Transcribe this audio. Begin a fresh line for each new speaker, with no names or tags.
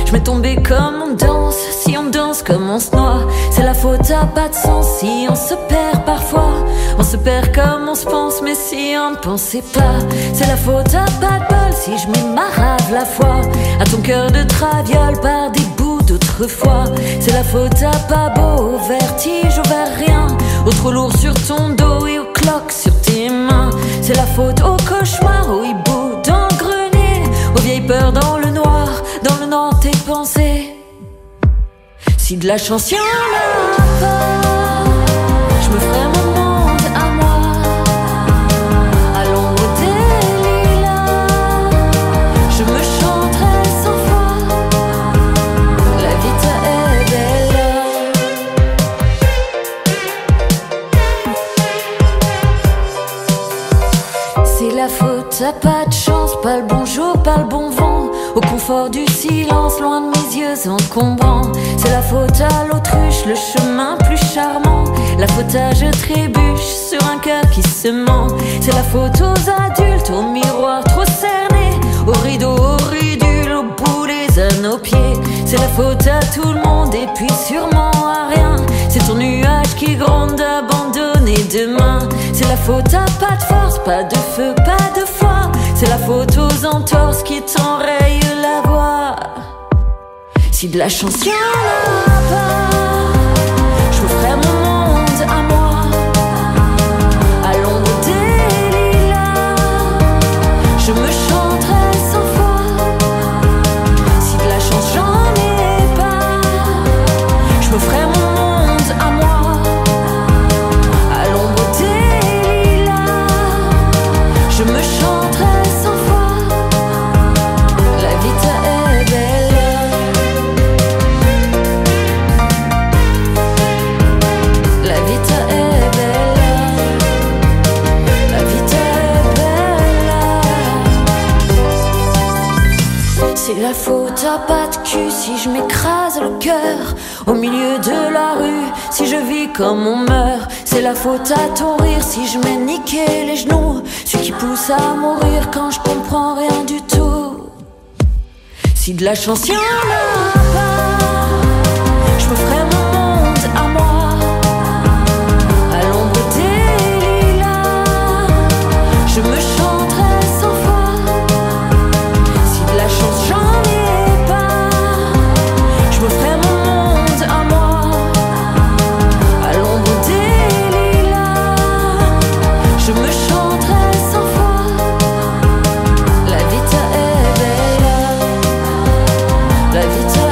Je m'ai tombé comme on danse, si on danse comme on se noie. C'est la faute à pas de sens si on se perd parfois. On se perd comme on se pense, mais si on ne pensait pas. C'est la faute à pas de bol si je m'y marave la foi. À ton cœur de traviole par des bouts d'autrefois. C'est la faute à pas beau, au vertige, au vers rien. Au trop lourd sur ton dos et au cloques sur tes mains. C'est la faute au cauchemar, au hibou dans le grenier. Aux vieilles peurs dans le noir tes pensées. Si de la chance y'en a pas, je me ferai mon monde à moi, à l'ombre des lilas. Je me chanterai sans foi, la vita est bella. C'est la faute à pas de chance, pas le bon jour, pas le bon vent. Au confort du silence, loin de mes yeux encombrants. C'est la faute à l'autruche, le chemin plus charmant. La faute à je trébuche sur un cœur qui se ment. C'est la faute aux adultes, au miroir trop cerné, au rideau, au ridule, au boulet à nos pieds. C'est la faute à tout le monde et puis sûrement à rien. C'est ton nuage qui gronde abandonné demain. C'est la faute à pas de force, pas de feu, pas de foi. C'est la faute aux entorses qui t'enrayent la voix. Si de la chance y'en a pas, je me ferai mon monde à moi, à l'ombre des lilas. Je me chanterai sans foi. Si de la chance j'en ai pas, je me ferai mon monde à moi, à l'ombre des lilas. Je me chanterai sans foi, la vita est bella. La vita est bella, la vita est bella. C'est la faute à pas de cul si je m'écrase le cœur au milieu de la rue, si je vis comme on meurt. C'est la faute à ton rire si je m'ai niqué les genoux, celui qui pousse à mourir quand je comprends rien du tout. Si de la chance y'en a pas, je me ferai mon monde à moi, à l'ombre des lilas. Je me chanterai sans foi. Si de la chance j'en ai pas, je me ferai mon monde à moi, à l'ombre des lilas. Je me chanterai sans foi, la vita est bella, la vita